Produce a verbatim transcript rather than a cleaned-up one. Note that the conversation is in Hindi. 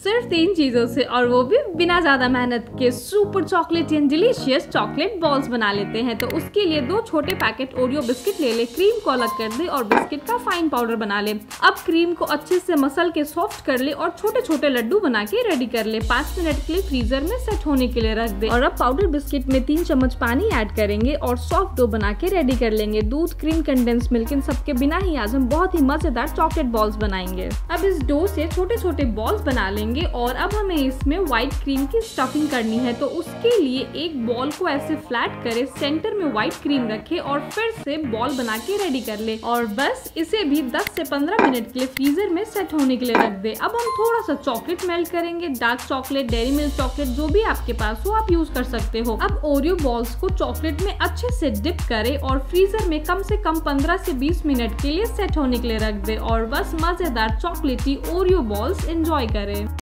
सिर्फ तीन चीजों से, और वो भी बिना ज्यादा मेहनत के, super chocolate and delicious chocolate balls बना लेते हैं। तो उसके लिए दो छोटे पैकेट ओरियो बिस्किट ले ले, क्रीम को अलग कर दे और बिस्किट का फाइन पाउडर बना ले। अब क्रीम को अच्छे से मसल के सॉफ्ट कर ले और छोटे छोटे लड्डू बना के रेडी कर ले। पाँच मिनट के लिए फ्रीजर में सेट होने के लिए रख दे। और अब पाउडर बिस्किट में तीन चम्मच पानी ऐड करेंगे और सॉफ्ट डो बना के रेडी कर लेंगे। दूध, क्रीम, कंडेंस मिल्क, इन सबके बिना ही आज हम बहुत ही मजेदार चॉकलेट बॉल्स बनाएंगे। अब इस डो से छोटे छोटे बॉल्स बना लेंगे और अब हमें इसमें व्हाइट क्रीम की स्टफिंग करनी है। तो उसके लिए एक बॉल को ऐसे फ्लैट करे, सेंटर में व्हाइट क्रीम रखे और फिर से बॉल बना के रेडी कर ले। और बस इसे भी दस से पंद्रह मिनट के लिए फ्रीजर में सेट होने के लिए रख दे। अब हम थोड़ा सा चॉकलेट मेल्ट करेंगे, dark chocolate, Dairy Milk chocolate, जो भी आपके पास हो आप यूज कर सकते हो। अब ओरियो बॉल्स को चॉकलेट में अच्छे से डिप करे और फ्रीजर में कम से कम पंद्रह से बीस मिनट के लिए सेट होने के लिए रख दे और बस मजेदार चॉकलेटी ओरियो बॉल्स एंजॉय करें।